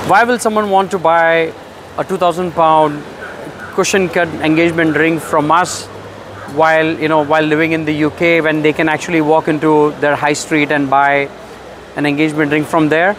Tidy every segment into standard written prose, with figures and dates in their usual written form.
Why will someone want to buy a 2,000 pound cushion cut engagement ring from us while living in the UK, when they can actually walk into their high street and buy an engagement ring from there?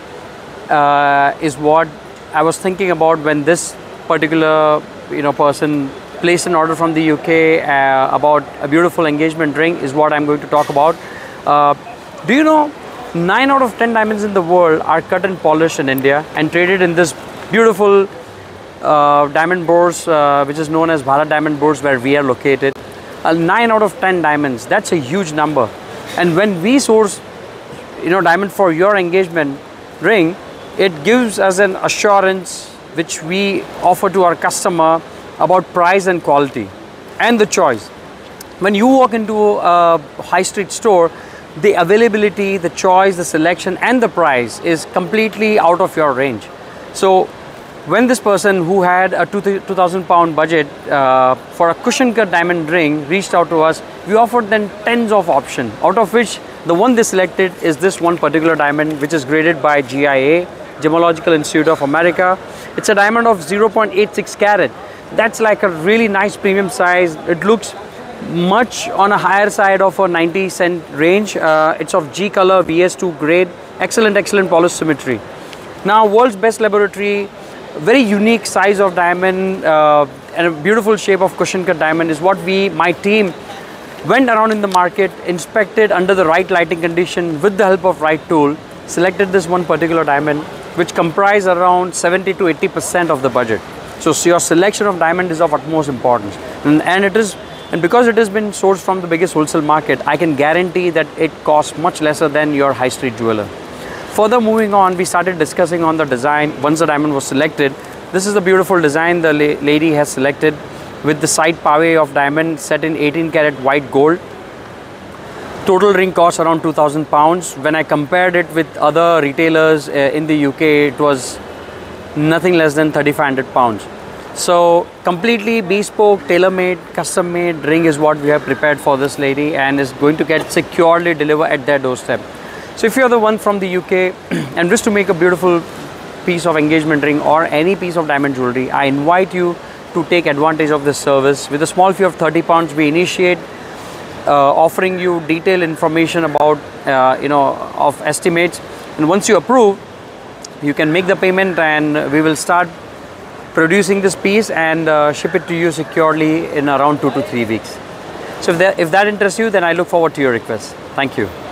Is what I was thinking about when this particular person placed an order from the UK about a beautiful engagement ring. Is what I'm going to talk about. Do you know 9 out of 10 diamonds in the world are cut and polished in India and traded in this beautiful diamond bourse, which is known as Bharat Diamond Bourse, where we are located. 9 out of 10 diamonds, that's a huge number. And when we source diamond for your engagement ring, it gives us an assurance which we offer to our customer about price and quality and the choice. When you walk into a high street store, the availability, the choice, the selection and the price is completely out of your range. So when this person who had a 2,000 pound budget for a cushion cut diamond ring reached out to us, we offered them tens of options, out of which the one they selected is this one particular diamond, which is graded by GIA, Gemological Institute of America. It's a diamond of 0.86 carat. That's like a really nice premium size. It looks much on a higher side of a 90 cent range. It's of G color, VS2 grade, excellent polished symmetry. Now, world's best laboratory, very unique size of diamond and a beautiful shape of cushion cut diamond is what my team went around in the market, inspected under the right lighting condition with the help of right tool, selected this one particular diamond, which comprise around 70 to 80% of the budget. So your selection of diamond is of utmost importance, and because it has been sourced from the biggest wholesale market, I can guarantee that it costs much lesser than your high street jeweler. Further moving on, we started discussing on the design. Once the diamond was selected, this is the beautiful design the lady has selected with the side pave of diamond set in 18 karat white gold. Total ring cost around 2,000 pounds. When I compared it with other retailers in the UK, it was nothing less than 3,500 pounds. So completely bespoke, tailor-made, custom-made ring is what we have prepared for this lady, and is going to get securely delivered at their doorstep. So if you're the one from the UK and wish to make a beautiful piece of engagement ring or any piece of diamond jewelry, I invite you to take advantage of this service. With a small fee of 30 pounds, we initiate offering you detailed information about of estimates, and once you approve, you can make the payment and we will start producing this piece and ship it to you securely in around 2 to 3 weeks. So if that interests you, then I look forward to your request. Thank you.